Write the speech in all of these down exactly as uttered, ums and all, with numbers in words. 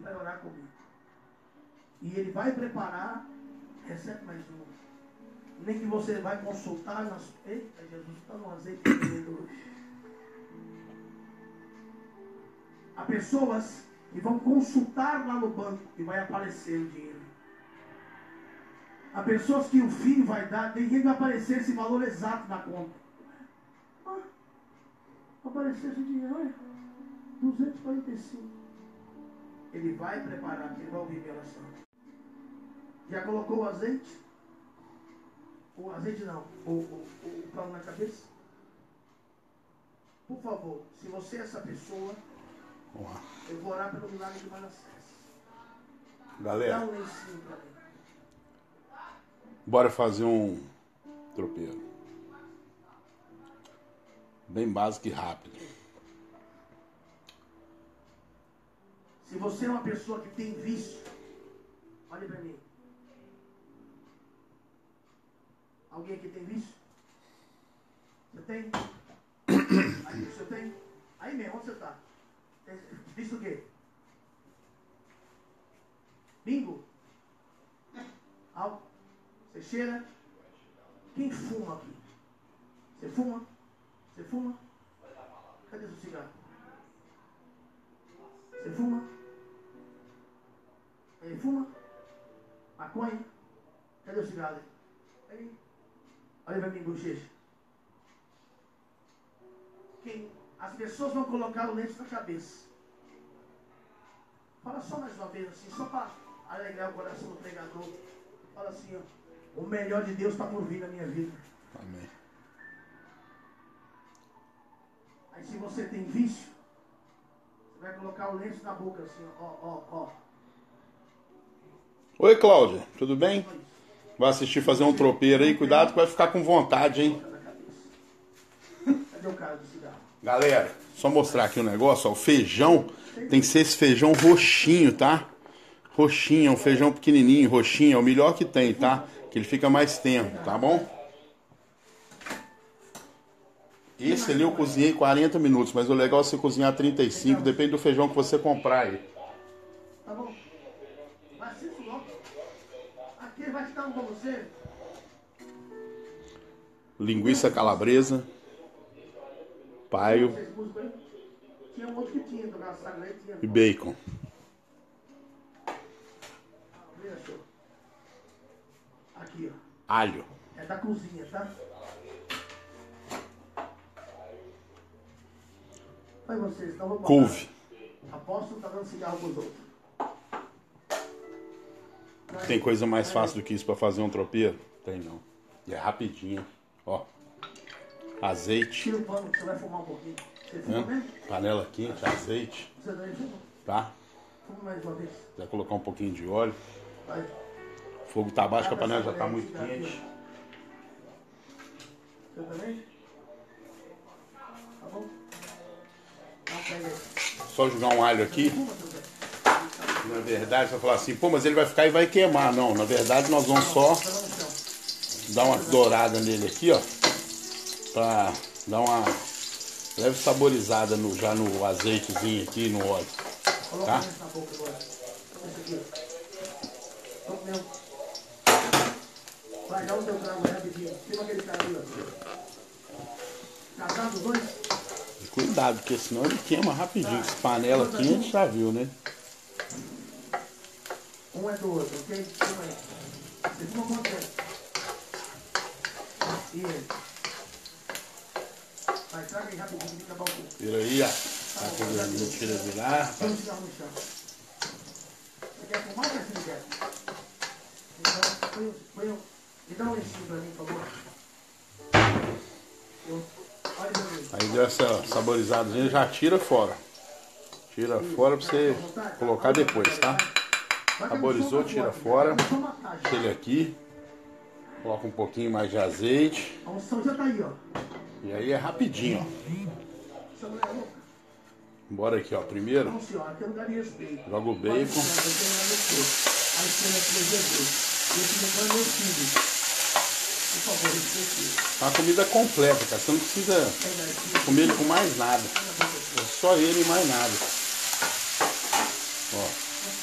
vai orar comigo. E ele vai preparar, recebe mais um. Nem que você vai consultar nas... Eita, Jesus, está no azeite hoje. Há pessoas que vão consultar lá no banco e vai aparecer o dinheiro. Há pessoas que o filho vai dar, ninguém vai aparecer esse valor exato na conta. Ah, apareceu esse dinheiro, olha, duzentos e quarenta e cinco. Ele vai preparar, porque ele vai ouvir minha oração. Já colocou o azeite? O azeite não, o, o, o pão na cabeça? Por favor, se você é essa pessoa, eu vou orar pelo milagre de Manassés. Galera, dá um lencinho pra mim. Bora fazer um tropeiro. Bem básico e rápido. Se você é uma pessoa que tem vício, olha pra mim. Alguém aqui tem vício? Você tem? Aí, você tem? Aí mesmo, onde você está? Vício o quê? Bingo? Álcool? Você cheira? Quem fuma aqui? Você fuma? Você fuma? Cadê seu cigarro? Você fuma? Ele fuma? Maconha? Cadê o cigarro? Aí. Olha pra mim, bochecha. Quem? As pessoas vão colocar o lenço na cabeça. Fala só mais uma vez assim, só para alegrar o coração do pregador. Fala assim, ó. O melhor de Deus está por vir na minha vida. Amém. Aí se você tem vício, você vai colocar o lenço na boca assim, ó, ó, ó. Oi, Cláudia, tudo bem? Vai assistir fazer um tropeiro aí, cuidado que vai ficar com vontade, hein? Cadê o cara do cigarro? Galera, só mostrar aqui um negócio, ó, o feijão tem que ser esse feijão roxinho, tá? Roxinho, é um feijão pequenininho, roxinho, é o melhor que tem, tá? Que ele fica mais tempo, tá bom? Esse ali eu cozinhei quarenta minutos, mas o legal é você cozinhar trinta e cinco, depende do feijão que você comprar aí. Tá bom? Vai assistir logo. Aqui vai te dar um pra você. Linguiça calabresa, paio Tinha um outro que tinha, do Gaspar Leite tinha. e bacon. Aqui, ó. Alho. É da cozinha, tá? Oi, vocês, então vou botar. Couve. Apóstolo tá dando cigarro pros outros. Tem coisa mais fácil do que isso pra fazer um tropeiro? Tem não. E é rapidinho. Ó. Azeite. Tira o pano que você vai fumar um pouquinho. Você fuma Hã? mesmo? Panela quente, azeite. Você daí fuma? Tá? Fuma mais uma vez. Vai colocar um pouquinho de óleo. Vai. O fogo tá baixo, que a panela já tá muito quente. Você também? Tá bom? Então pega aí. Só jogar um alho aqui. Fuma, seu Zé. Na verdade, você vai falar assim, pô, mas ele vai ficar e vai queimar. Não, na verdade nós vamos só Tá no chão. dar uma dourada nele aqui, ó. Pra dar uma leve saborizada no, já no azeitezinho aqui, no óleo. Coloca Tá? isso na boca agora. Esse aqui, ó. Toma meu. Vai, dá o teu trago rapidinho. Tira aquele cara ali, ó. Casado os dois? E cuidado, porque senão ele queima rapidinho. Essa panela aqui a gente já viu, né? Um é do outro, ok? Fuma aí. Você fuma quanto tempo? E ele? Vai, traga aí rapidinho que fica bom aqui. Tira aí, ó. Tá com o tira virar. Põe o cigarro no chão. Você quer fumar ou quer se ligar? Então, põe, o- põe, o- me dá um lencinho pra mim, por favor. Eu, olha pra mim. Aí deu essa saborizadazinha, já tira fora. Tira fora pra você colocar depois, tá? Saborizou, tira fora. Deixa ele aqui. Coloca um pouquinho mais de azeite. A unção já tá aí, ó. E aí é rapidinho, ó. Essa mulher é louca. Bora aqui, ó. Primeiro, Não, senhora, aqui é lugar de respeito. joga o Pode bacon. ser, vai ter lugar de respeito. A esquerda aqui é Jesus. E esse lugar é meu filho. Por favor, respeite. É uma comida completa, cara. Você não precisa Pega aqui. comer ele com mais nada. É só ele e mais nada. Ó.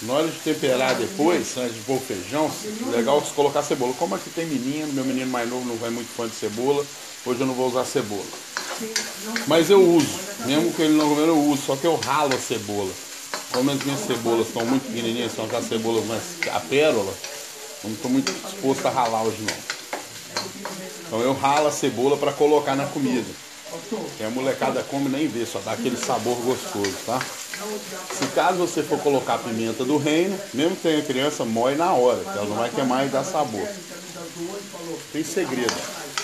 Na hora de temperar depois, antes de pôr o feijão, legal você colocar cebola. Como aqui tem menino, meu menino mais novo não vai muito fã de cebola, hoje eu não vou usar cebola. Mas eu uso, mesmo que ele não comendo, eu uso, só que eu ralo a cebola. Como as minhas cebolas estão muito pequenininhas, são aquelas cebolas mais a pérola, eu não estou muito disposto a ralar hoje não. Então eu ralo a cebola para colocar na comida. Que a molecada come nem vê, só dá aquele sabor gostoso, tá? Se caso você for colocar pimenta do reino, mesmo que tenha criança, moe na hora, que ela não vai queimar e dar sabor. Tem segredo.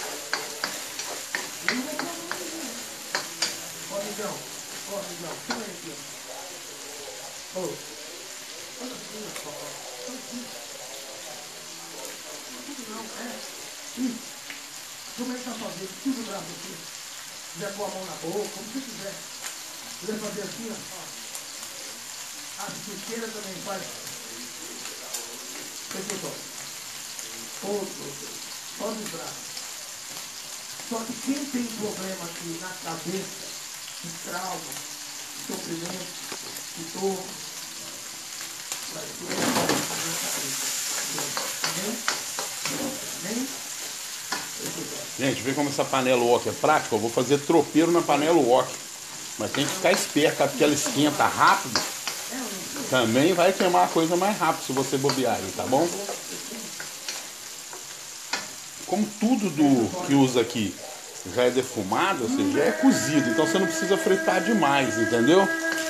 Começa a fazer tudo pra você. Se quiser pôr a mão na boca, como você quiser. Se quiser fazer assim, ó. A chuteira também faz. Pessoal, outro, só de braço. Só que quem tem problema aqui na cabeça, de trauma, de sofrimento, de dor, vai ter na cabeça. Amém? Amém? Gente, vê como essa panela wok é prática. Eu vou fazer tropeiro na panela wok. Mas tem que ficar esperto, tá? Porque ela esquenta rápido. Também vai queimar a coisa mais rápido se você bobear aí, tá bom? Como tudo do que usa aqui já é defumado, ou seja, já é cozido. Então você não precisa fritar demais, entendeu?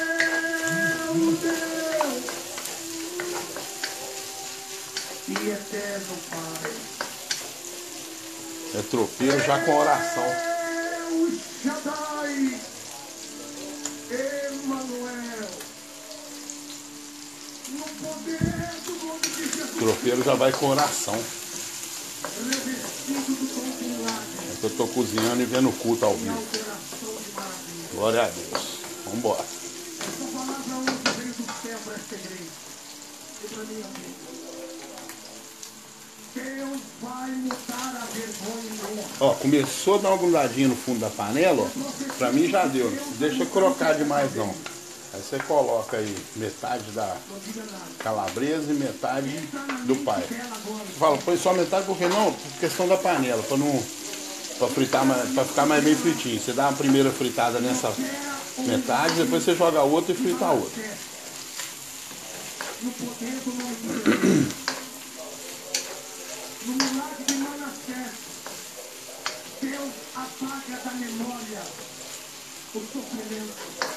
E eterno Pai. É tropeiro já com oração. Tropeiro já vai com oração. É que eu tô cozinhando e vendo o culto ao vivo. Glória a Deus. Vamos embora. Deus vai mudar a vergonha e honra. Ó, começou a dar uma grudadinha no fundo da panela, ó. Pra mim já deu. Não deixa crocar demais não. Aí você coloca aí metade da calabresa e metade do pai. Você fala, põe só metade porque não, por questão da panela, pra não. Pra fritar, pra ficar mais bem fritinho. Você dá uma primeira fritada nessa metade, depois você joga a outra e frita a outra. No milagre de Manassés, Deus apaga da memória o sofrimento.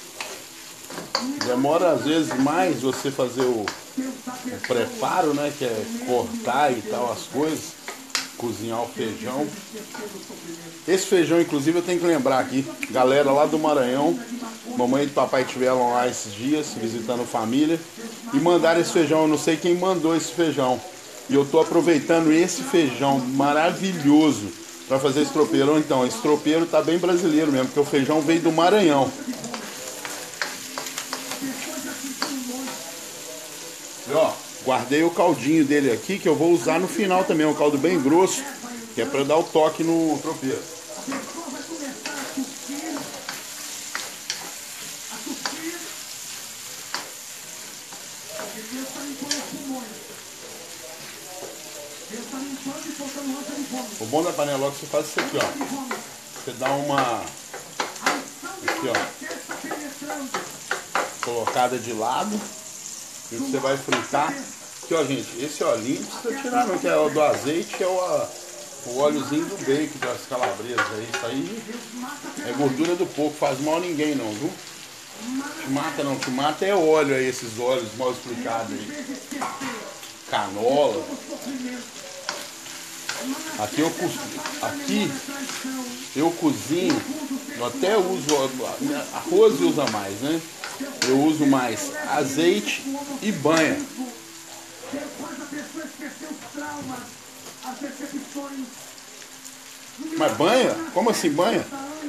Demora às vezes mais você fazer o, o preparo, né? Que é cortar e tal as coisas, cozinhar o feijão. Esse feijão, inclusive, eu tenho que lembrar aqui, galera lá do Maranhão, mamãe e papai estiveram lá esses dias visitando família e mandaram esse feijão. Eu não sei quem mandou esse feijão. E eu estou aproveitando esse feijão maravilhoso para fazer esse tropeiro. Então, esse tropeiro tá bem brasileiro mesmo, porque o feijão veio do Maranhão. E, ó, guardei o caldinho dele aqui, que eu vou usar no final também. É um caldo bem grosso, que é para dar o toque no tropeiro. O bom da panela é que você faz isso aqui, ó. Você dá uma aqui, ó, colocada de lado e você vai fritar. Aqui, ó, gente, esse olhinho não precisa tirar não, que é o do azeite, é o, o óleozinho do bacon das calabresas. Isso aí é gordura do porco, faz mal a ninguém não, viu? Te mata não, te mata é óleo aí, esses óleos mal explicados aí. Canola. Aqui eu, aqui eu cozinho, eu até uso, arroz usa mais, né? Eu uso mais azeite e banha. Mas banha? Como assim banha?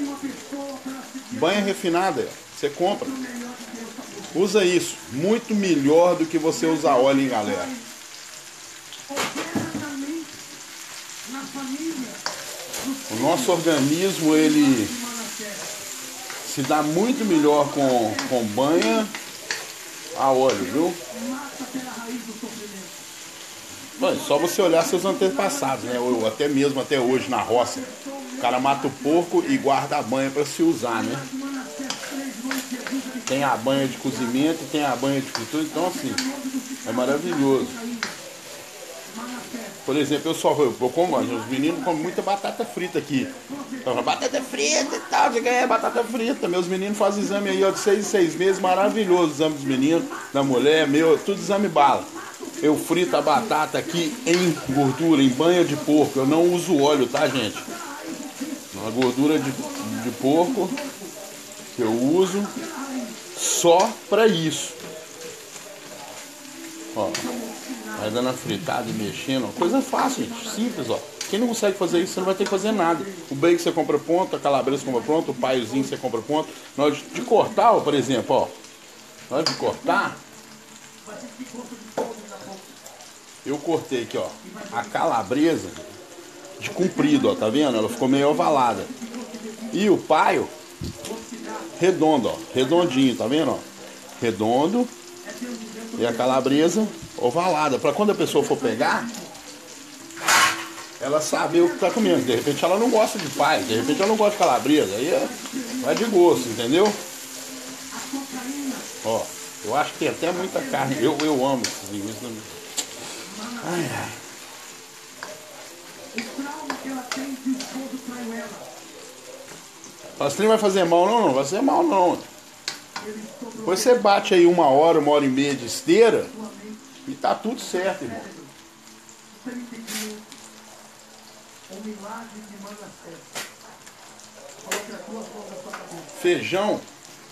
Banha refinada, você compra. Usa isso, muito melhor do que você usar óleo, hein, galera? O nosso organismo, ele se dá muito melhor com, com banha a óleo, viu? Bom, só você olhar seus antepassados, né? Ou até mesmo até hoje na roça. O cara mata o porco e guarda a banha para se usar, né? Tem a banha de cozimento, tem a banha de fritura, então assim, é maravilhoso. Por exemplo, eu só eu, eu como, os meninos comem muita batata frita aqui. Então, batata frita e tal, você ganha batata frita. Meus meninos fazem exame aí ó, de seis em seis meses, maravilhoso. Exame dos meninos, da mulher, meu, tudo exame bala. Eu frito a batata aqui em gordura, em banha de porco. Eu não uso óleo, tá, gente? Uma gordura de, de porco que eu uso só pra isso. Ó, vai dando a fritada e mexendo. Coisa fácil, gente. Simples, ó. Quem não consegue fazer isso, você não vai ter que fazer nada. O bacon você compra pronto, a calabresa você compra pronto, o paiozinho você compra pronto. Na hora de cortar, ó, por exemplo, ó. Na hora de cortar, eu cortei aqui, ó, a calabresa de comprido, ó, tá vendo? Ela ficou meio ovalada. E o paio redondo, ó, redondinho, tá vendo, ó? Redondo. E a calabresa ovalada, para quando a pessoa for pegar, ela saber o que tá comendo. De repente ela não gosta de paio, de repente ela não gosta de calabresa, aí é, vai de gosto, entendeu? Ó, eu acho que tem até muita carne, eu, eu amo esses linguiças. Ai, ai. Fala, você não vai fazer mal não, não vai fazer mal não. Depois você bate aí uma hora, uma hora e meia de esteira e tá tudo certo, irmão. Feijão,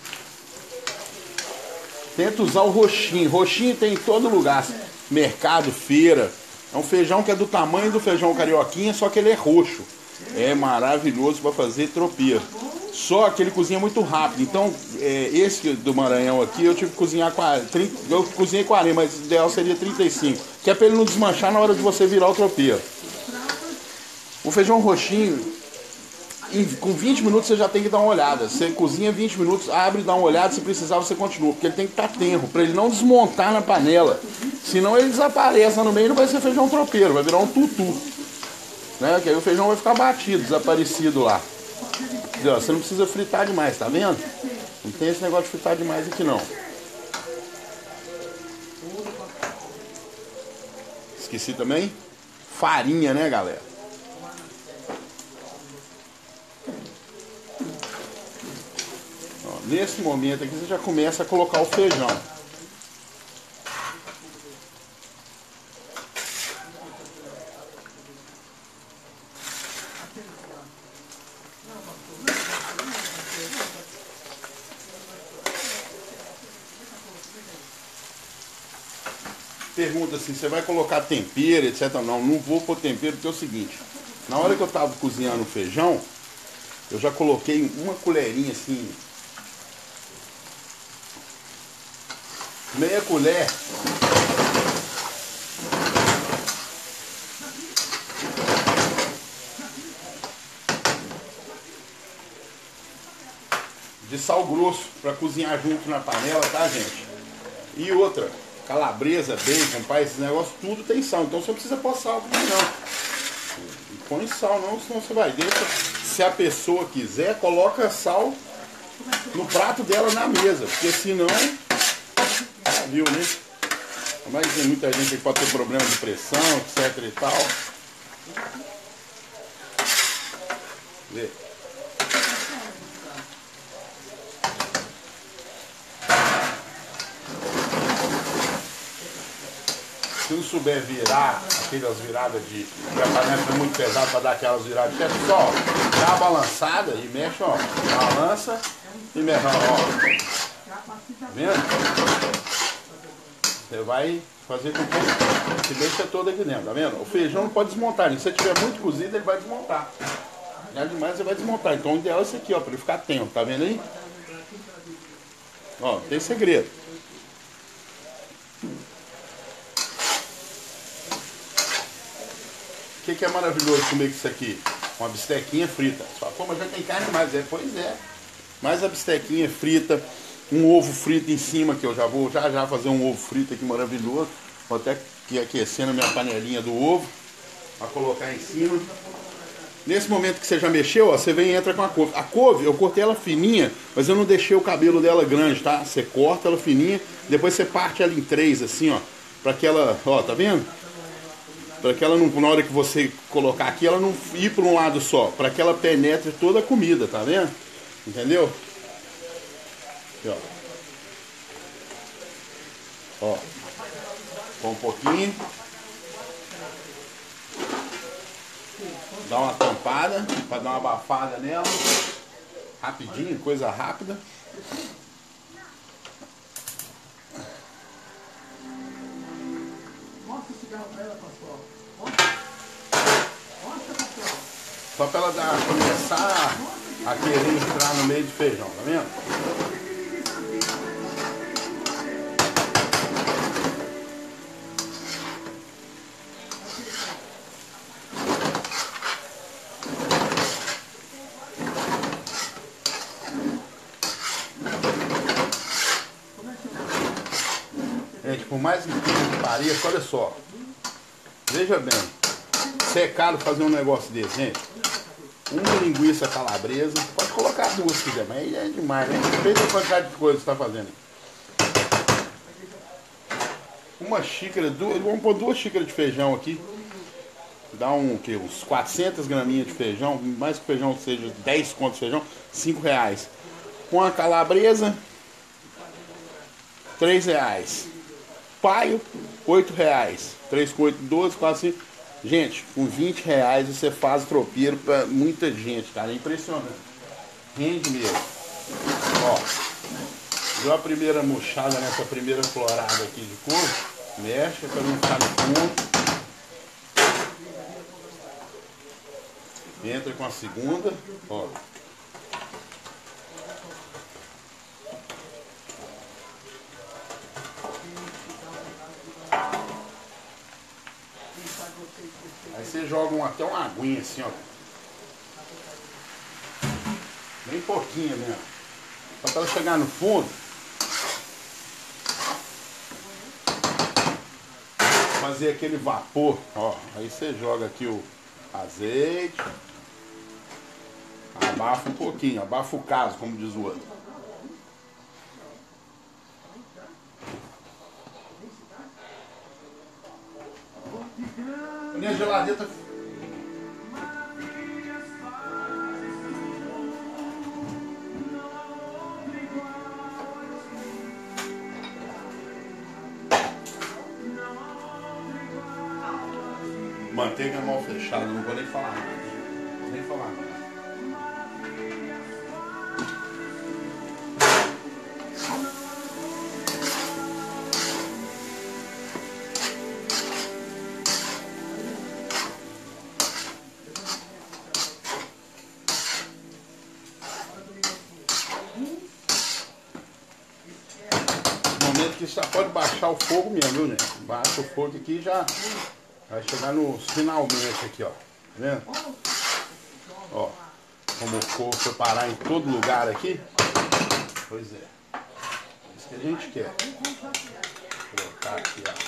tenta usar o roxinho. Roxinho tem em todo lugar, mercado, feira. É um feijão que é do tamanho do feijão carioquinha, só que ele é roxo. É maravilhoso para fazer tropeiro. Só que ele cozinha muito rápido. Então, é, esse do Maranhão aqui, eu tive que cozinhar trinta, eu cozinhei quarenta, mas o ideal seria trinta e cinco. Que é para ele não desmanchar na hora de você virar o tropeiro. O feijão roxinho, em, com vinte minutos você já tem que dar uma olhada. Você cozinha vinte minutos, abre e dá uma olhada. Se precisar, você continua. Porque ele tem que estar tenro, para ele não desmontar na panela. Senão ele desaparece no meio e não vai ser feijão tropeiro, vai virar um tutu. Né? Que aí o feijão vai ficar batido, desaparecido lá. Você não precisa fritar demais, tá vendo? Não tem esse negócio de fritar demais aqui não. Esqueci também? Farinha, né, galera? Ó, nesse momento aqui você já começa a colocar o feijão. Pergunta assim, você vai colocar tempero, etcétera. Não, não vou pôr tempero, porque é o seguinte. Na hora que eu tava cozinhando o feijão, eu já coloquei uma colherinha assim, meia colher de sal grosso para cozinhar junto na panela, tá, gente? E outra, calabresa, bacon, pai, esses negócios, tudo tem sal. Então você não precisa pôr sal aqui não. Põe sal não, senão você vai. Deixa, se a pessoa quiser, coloca sal no prato dela na mesa. Porque senão, viu, né? Mas tem muita gente que pode ter problema de pressão, etc e tal. Vê. Se não souber virar, aquelas viradas de... a panela é muito pesada para dar aquelas viradas de teto, só dá uma balançada e mexe, ó. Balança e mexe, ó. Tá vendo? Você vai fazer com que se deixa todo aqui dentro, tá vendo? O feijão não pode desmontar, se você tiver muito cozido, ele vai desmontar. Já demais, ele vai desmontar. Então o ideal é esse aqui, ó, para ele ficar tempo, tá vendo aí? Ó, tem segredo. O que, que é maravilhoso comer com isso aqui? Uma bistequinha frita. Você fala, pô, mas já tem carne demais. É, pois é. Mas a bistequinha frita, Um ovo frito em cima, que eu já vou já já fazer um ovo frito aqui maravilhoso. Vou até aqui aquecendo a minha panelinha do ovo para colocar em cima. Nesse momento que você já mexeu, ó, você vem e entra com a couve. A couve, eu cortei ela fininha, mas eu não deixei o cabelo dela grande, tá? Você corta ela fininha, depois você parte ela em três, assim, ó. Pra que ela, ó, tá vendo? Pra que ela não, na hora que você colocar aqui, ela não ir para um lado só. Pra que ela penetre toda a comida, tá vendo? Entendeu? Aqui, ó. Ó. Com um pouquinho. Dá uma tampada para dar uma abafada nela. Rapidinho, coisa rápida. Mostra o cigarro para ela, pastor. Mostra, pastor. Só para ela dar, começar a querer entrar no meio do feijão, tá vendo? Gente, por mais incrível que pareça, olha só. Veja bem. Se é caro fazer um negócio desse, gente. Uma linguiça calabresa. Pode colocar duas se quiser, mas aí é demais, né? Depende da quantidade de coisa que você está fazendo. Uma xícara, duas, vamos pôr duas xícaras de feijão aqui. Dá um, que, uns quatrocentas graminhas de feijão. Mais que o feijão seja dez contos de feijão, cinco reais. Com a calabresa, três reais. Paio, oito reais. três com oito, doze, quase cinco. Gente, com vinte reais você faz tropeiro para muita gente, cara. É impressionante. Rende mesmo. Ó. Deu a primeira murchada nessa primeira florada aqui de couve. Mexe para não ficar no fundo. Entra com a segunda. Ó. Aí você joga um, até uma aguinha assim, ó. Bem pouquinho mesmo. Só para ela chegar no fundo. Fazer aquele vapor, ó. Aí você joga aqui o azeite. Abafa um pouquinho, abafa o caso, como diz o outro. Minha geladeira tá... Manteiga mal fechada, não vou nem falar nada. Nem falar nada. Que já pode baixar o fogo mesmo, viu, gente? Baixa o fogo aqui e já vai chegar no finalmente aqui, ó. Tá vendo? Ó, como o fogo foi parar em todo lugar aqui. Pois é. É isso que a gente quer. Vou colocar aqui, ó.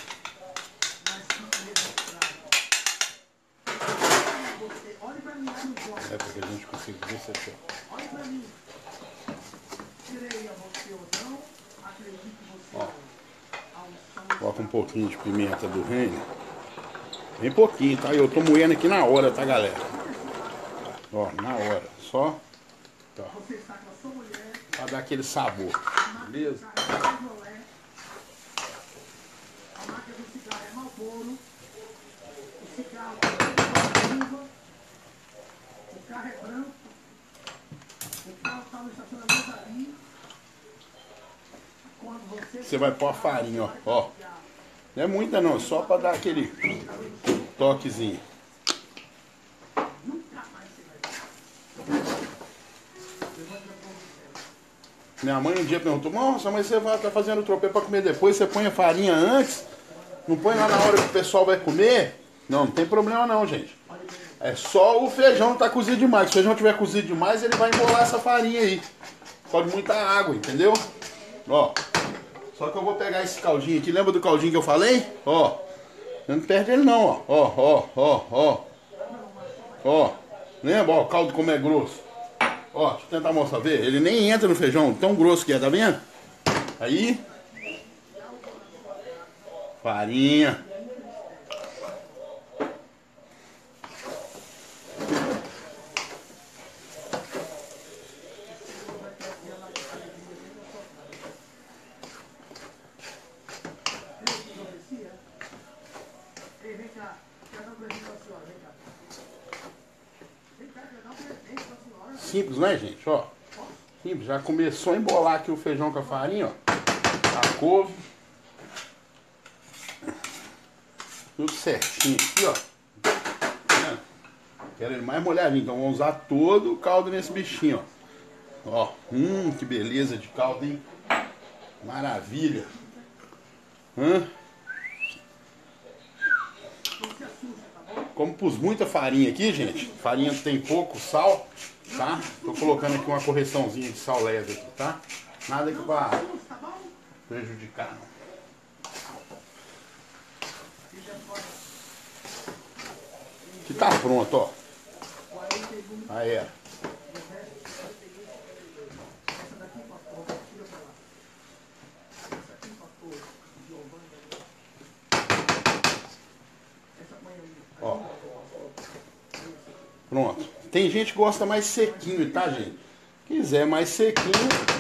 É porque a gente conseguiu ver isso aqui, ó. Olha pra mim. Tirei a você ou não, acredito que você. Ó. Coloca um pouquinho de pimenta do reino. Bem pouquinho, tá? Eu tô moendo aqui na hora, tá, galera? Ó, na hora. Só. Tá. Pra dar aquele sabor. Beleza? A marca do cigarro é Marlboro. O cigarro é viva. O carro é branco. O carro tá no estacionamento ali. Você vai pôr a farinha, ó. Ó. Não é muita não, só para dar aquele toquezinho. Minha mãe um dia perguntou: nossa, mas você vai estar fazendo tropeiro para comer depois, você põe a farinha antes? Não põe lá na hora que o pessoal vai comer? Não, não tem problema não, gente. É só o feijão tá cozido demais. Se o feijão tiver cozido demais, ele vai embolar essa farinha aí. Pode muita água, entendeu? Ó. Só que eu vou pegar esse caldinho aqui. Lembra do caldinho que eu falei? Ó. Não perde ele não, ó. Ó, ó, ó, ó. Ó. Lembra? Ó, o caldo como é grosso. Ó, deixa eu tentar mostrar, ver. Ele nem entra no feijão, tão grosso que é, tá vendo? Aí. Farinha. Simples, né, gente? Ó, simples. Já começou a embolar aqui o feijão com a farinha, ó. A couve. Tudo certinho aqui, ó. Tá, quero ele mais molhadinho, então vamos usar todo o caldo nesse bichinho, ó. Ó, hum, que beleza de caldo, hein? Maravilha. Hã? Como pus muita farinha aqui, gente, farinha tem pouco sal, tá? Tô colocando aqui uma correçãozinha de sal leve aqui, tá? Nada aqui pra prejudicar, não. Que tá pronto, ó. Aí é. Ó. Pronto. Tem gente que gosta mais sequinho, tá, gente? Quiser mais sequinho,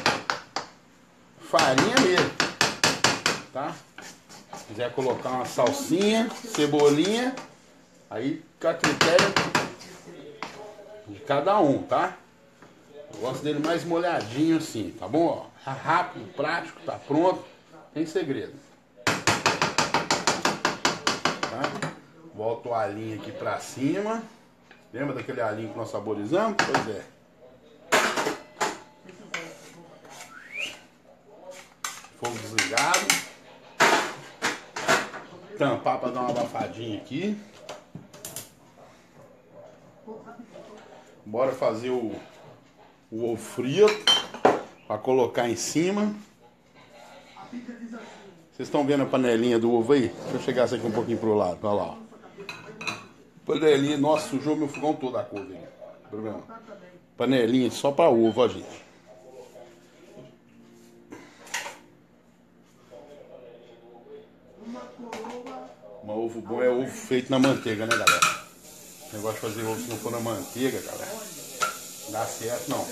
farinha mesmo, tá? Quiser colocar uma salsinha, cebolinha, aí fica a critério de cada um, tá? Eu gosto dele mais molhadinho assim, tá bom? Ó, tá rápido, prático, tá pronto, tem segredo. Tá? Volta o alinho aqui pra cima. Lembra daquele alinho que nós saborizamos? Pois é. Fogo desligado. Tampar para dar uma abafadinha aqui. Bora fazer o, o ovo frito para colocar em cima. Vocês estão vendo a panelinha do ovo aí? Deixa eu chegar essa aqui um pouquinho pro lado. Olha lá. Panelinha, nossa, sujou meu fogão todo a couve aí. Problema. Panelinha só para ovo, ó, gente. Um ovo bom é ovo feito na manteiga, né, galera? O negócio de fazer ovo se não for na manteiga, galera, não dá certo, não.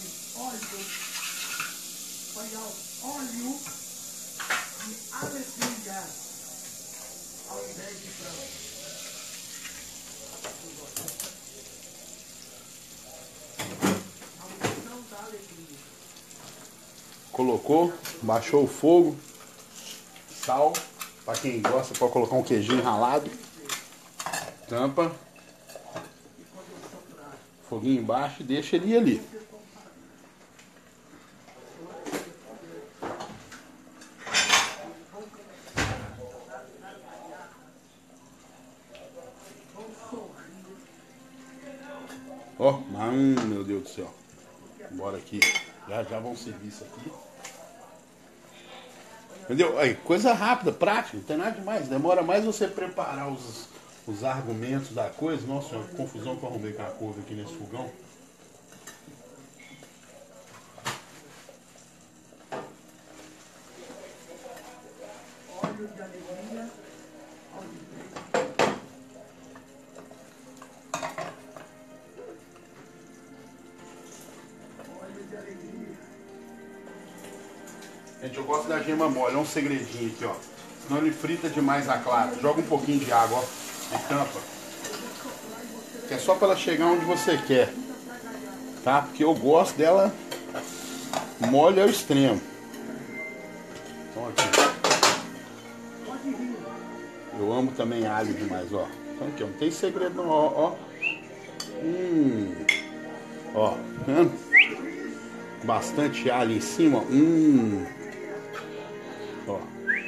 Óleo de alegria ao invés de frango. Colocou, baixou o fogo, sal, para quem gosta pode colocar um queijinho ralado, tampa, foguinho embaixo e deixa ele ali. Ó, hum, meu Deus do céu. Bora aqui. Já já vão servir isso aqui. Entendeu? Aí, coisa rápida, prática, não tem nada demais. Demora mais você preparar os, os argumentos da coisa. Nossa, que confusão que eu arrumei com a couve aqui nesse fogão. Óleo de alegria. Gente, eu gosto da gema mole, é um segredinho aqui, ó. Senão ele frita demais a clara. Joga um pouquinho de água, ó, e tampa. Que é só para ela chegar onde você quer. Tá? Porque eu gosto dela mole ao extremo. Então aqui. Eu amo também alho demais, ó. Então aqui, ó, não tem segredo não, ó. Ó. Hum. Ó, vendo? Bastante alho em cima, hum. Ó.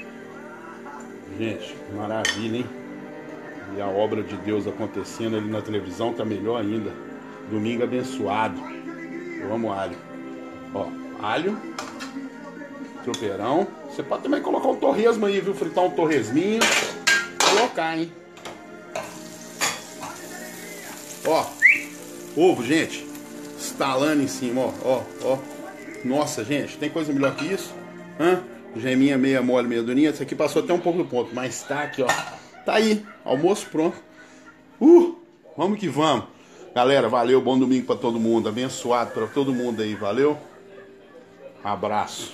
Gente, maravilha, hein? E a obra de Deus acontecendo ali na televisão tá melhor ainda. Domingo abençoado. Eu amo alho. Ó, alho. tropeirão. Você pode também colocar um torresmo aí, viu? Fritar um torresminho. Colocar, hein? Ó, ovo, gente. Estalando em cima, ó, ó, ó. Nossa, gente, tem coisa melhor que isso? Hã? Geminha meia mole, meia durinha. Esse aqui passou até um pouco do ponto, mas tá aqui, ó. Tá aí, almoço pronto. Uh, vamos que vamos. Galera, valeu, bom domingo pra todo mundo. Abençoado pra todo mundo aí, valeu? Abraço.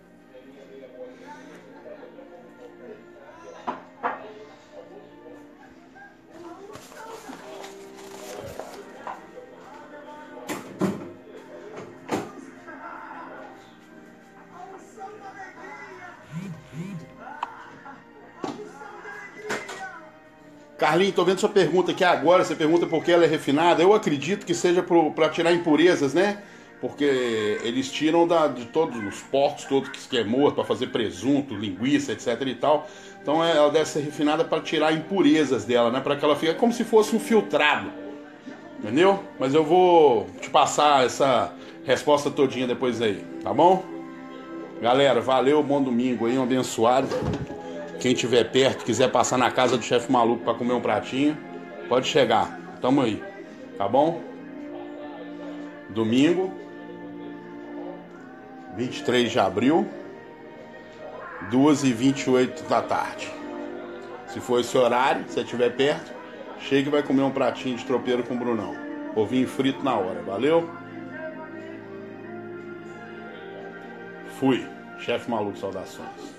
Carlinhos, tô vendo sua pergunta aqui agora. Você pergunta por que ela é refinada. Eu acredito que seja para tirar impurezas, né? Porque eles tiram da, de todos os porcos, todos que queimou, para fazer presunto, linguiça, etc e tal. Então ela deve ser refinada para tirar impurezas dela, né? Para que ela fique como se fosse um filtrado. Entendeu? Mas eu vou te passar essa resposta todinha depois aí, tá bom? Galera, valeu, bom domingo aí, um abençoado. Quem estiver perto, quiser passar na casa do chefe maluco para comer um pratinho, pode chegar. Tamo aí, tá bom? Domingo, vinte e três de abril, duas e vinte e oito da tarde. Se for esse horário, se você estiver perto, chega e vai comer um pratinho de tropeiro com o Brunão. Ovinho frito na hora, valeu? Fui, chefe maluco, saudações.